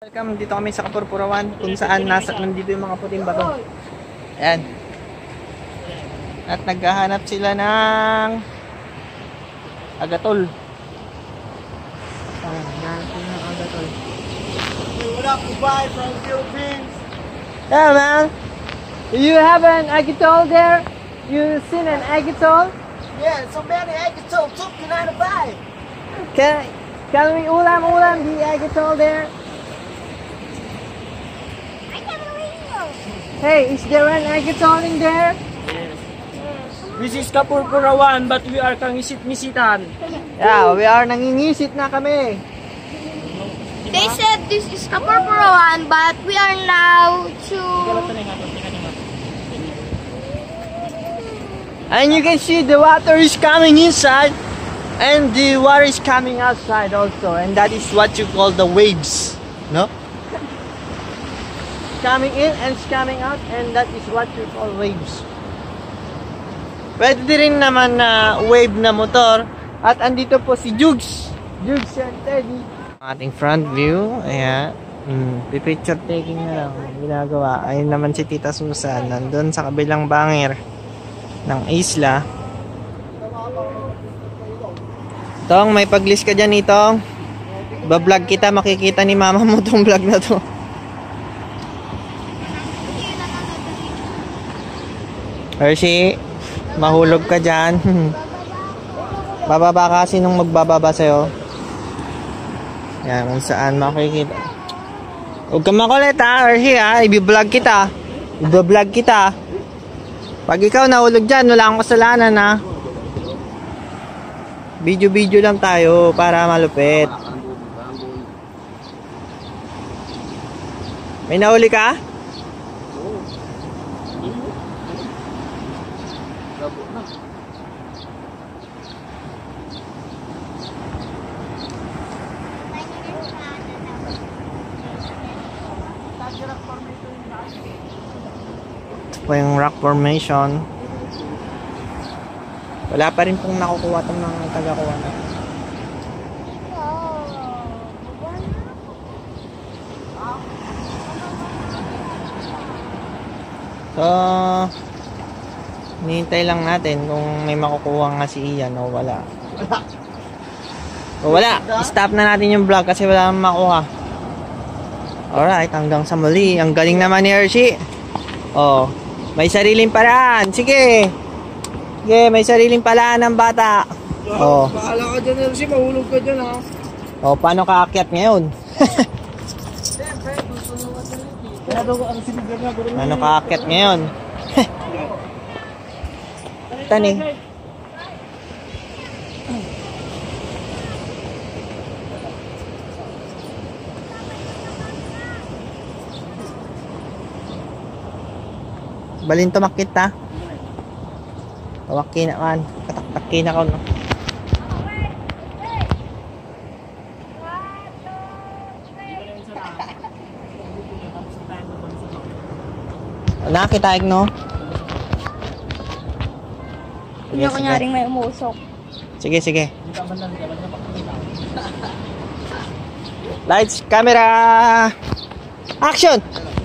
Welcome, dito kami sa Kapurpurawan kung saan nandito yung mga puting bato. Ayan. At naghahanap sila ng agatol. Naghahanap sila ng agatol. What up, Dubai from Philippines? Yeah, man. You have an agatol there? You seen an agatol? Yeah, so many agatol took you 9 to 5. Can we ulam the agatol there? Hey, is there an agatol in there? This is Kapurpurawan, but we are kangisit-ngisitan. Yeah, we are nangingisit na kami. They said this is Kapurpurawan, but we are now to... And you can see the water is coming inside and the water is coming outside also, and that is what you call the waves, no? Coming in and it's coming out, and that is what you call waves. Pwede rin naman na wave na motor. At andito po si Jugs and Teddy. Ating front view, ayan. Picture taking na lang ginagawa. Ayun naman si Tita Susan, nandun sa kabilang bangir ng isla. Tong, may pag-list ka dyan, Itong. Ba-vlog kita, makikita ni mama mo tong vlog na to. Hershey, mahulog ka dyan. Bababa kasi nung magbababa sa'yo. Yan, kung saan makikita. Huwag ka makulit ha, Hershey ha. I-vlog kita. I-vlog kita. Pag ikaw nahulog dyan, wala akong kasalanan ha. Video lang tayo para malupit. May nahuli ka? Po yung rock formation. Wala pa rin pong nakukuha itong mga taga-kuha na. So, hinihintay lang natin kung may makukuha nga si Ian o wala. O wala, stop na natin yung vlog kasi wala nang makuha. Alright, hanggang sa muli. Ang galing naman ni Hershey. Oh, may sariling paraan. Sige. Sige, may sariling paraan ng bata. Oh. Bahala ka dyan, Elsie. Mahulog ka dyan, ha? Oh, paano ka aakyat ngayon? Paano ka aakyat ngayon? Tani. Balin tumakit ha. Tawaki na man. Kataktakin na ko no. Nakita no? Hindi ko nyaring may umusok. Sige, sige. Lights, camera, action!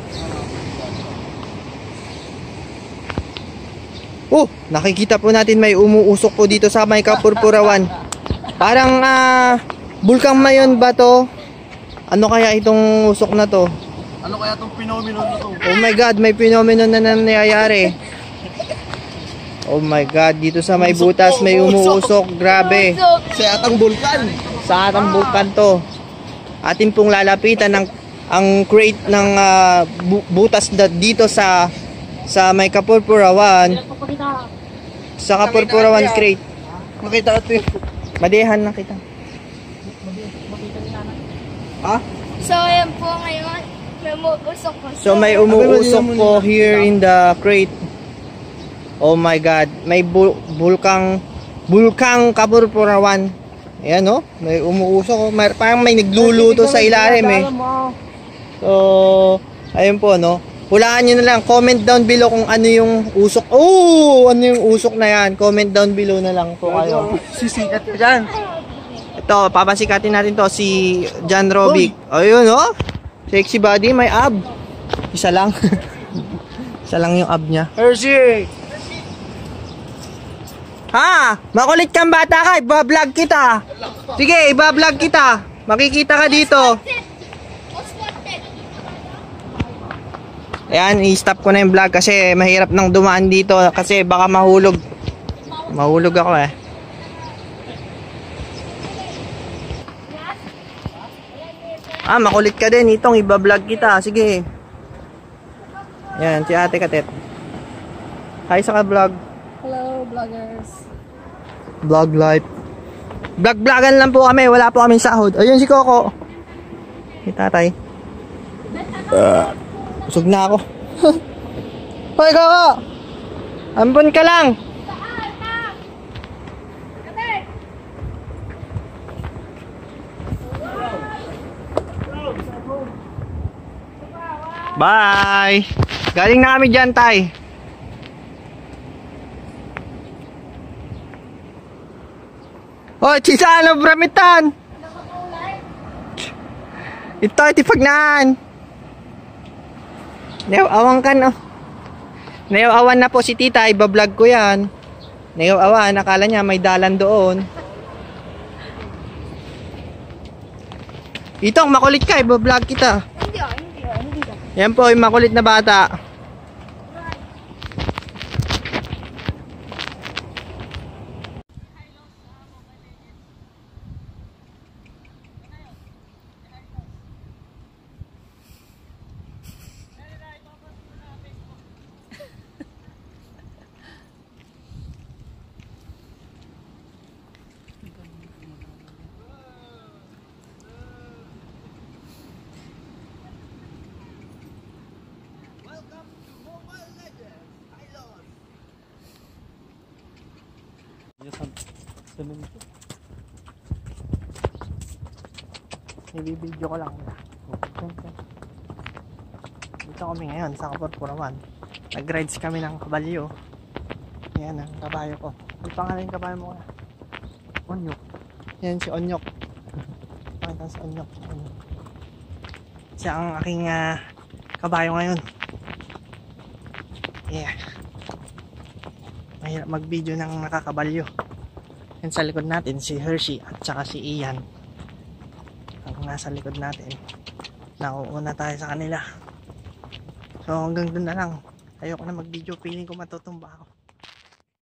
Oh, nakikita po natin may umuusok po dito sa may Kapurpurawan. Parang bulkang mayon ba to? Ano kaya itong usok na to? Ano kaya itong phenomenon na to? Oh my God, may phenomenon na nangyayari. Oh my God, dito sa may butas may umuusok. Grabe. Sa atang bulkan. Sa atang bulkan to. Atin pong lalapitan ang crate ng butas dito sa may Kapurpurawan. Sa Kapurpurawan crate. Makita natin. Madehan na kita. Ha? So, ayan po ngayon. May umuusok po. So may umuusok po here in the crate. Oh my God. May bulkang Kapurpurawan. Ayan no? May umuusok. Parang may nagluluto sa ilalim eh. So, ayun po no. Hulaan nyo na lang. Comment down below kung ano yung usok. Oh! Ano yung usok na yan. Comment down below na lang po kayo. Sisikat ka dyan. Ito, papasikatin natin to si John Robic. Ayun, oh. Sexy body, may ab. Isa lang. Isa lang yung ab niya. Hershey! Ha? Makulit kang bata ka, iba-vlog kita. Sige, iba-vlog kita. Makikita ka dito. Ayan, i-stop ko na yung vlog kasi mahirap nang dumaan dito kasi baka mahulog. Mahulog ako eh. Ah, makulit ka din. Itong iba-vlog kita. Sige. Ayan, si Ate Katet. Hi sa ka-vlog. Hello, vloggers. Vlog life. Vlog-vlogan lang po kami. Wala po kaming sahod. Ayun si Coco. Si tatay. Usog na ako. Hoy, Coco! Ampun ka lang. Bye! Galing na kami dyan, tay. Oh, tita, ano bramitan? Ito, itipagnaan. Nayaw-awan ka, no? Nayaw-awan na po si tita, ibablog ko yan. Nayaw-awan, akala niya may dalan doon. Itong makulit ka, ibablog kita. Hindi. Yan po, yung makulit na bata. Ibibidyo ko lang. Dito kami ngayon sa Kapurpurawan. Nag-rides kami ng kabalyo. Yan ang kabayo ko. May pangalan yung kabayo mo ka. Onyok. Yan si Onyok. Pakita si Onyok. Siya ang aking kabayo ngayon. Yeah. Mahirap mag-video ng nakakabalyo. Yan sa likod natin si Hershey at saka si Ian. Ang nasa likod natin. Nauuna tayo sa kanila. So hanggang dun na lang. Ayoko na mag-video. Feeling ko matutumba ako.